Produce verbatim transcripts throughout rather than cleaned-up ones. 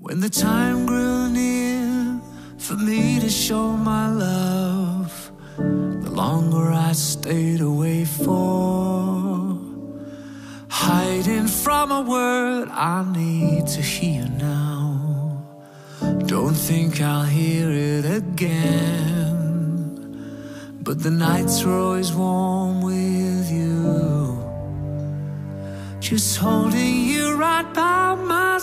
When the time grew near for me to show my love, the longer I stayed away for, hiding from a word I need to hear now. Don't think I'll hear it again, but the nights were always warm with you, just holding you right by my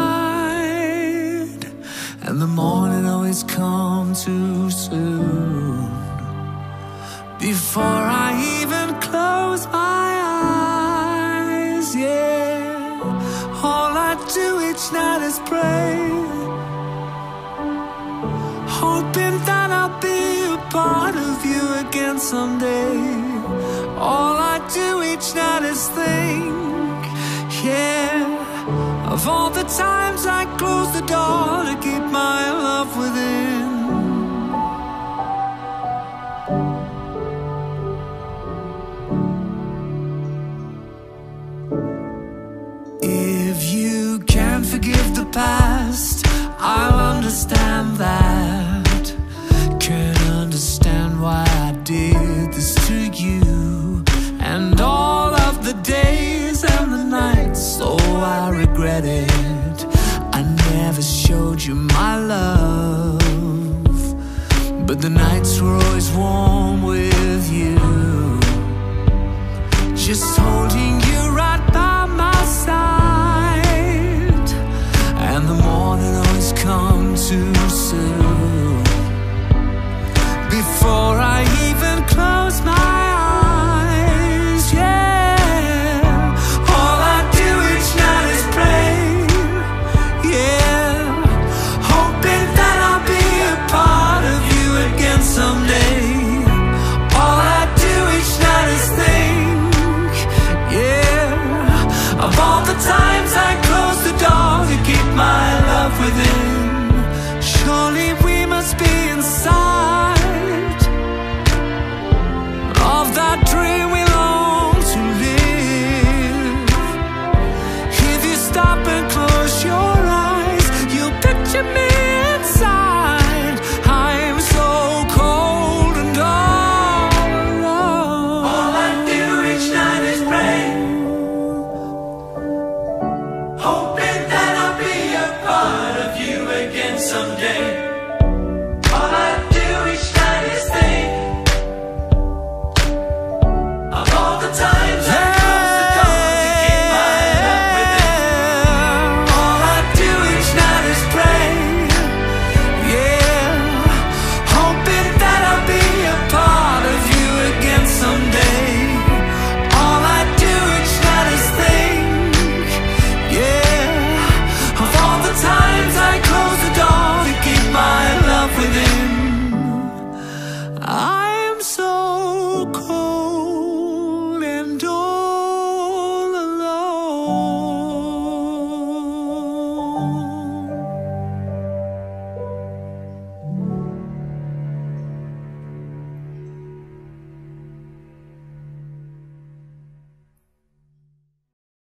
side. And the morning always come too soon, before I even close my eyes. Yeah, all I do each night is pray, hoping that I'll be a part of you again someday. All I do each night is think, yeah, of all the times I close the door to keep my love within. If you can't forgive the past, I'll understand that. Can't understand why I did this to you, and all of the days and the nights, oh, I regret it. I never showed you my love, but the nights were always warm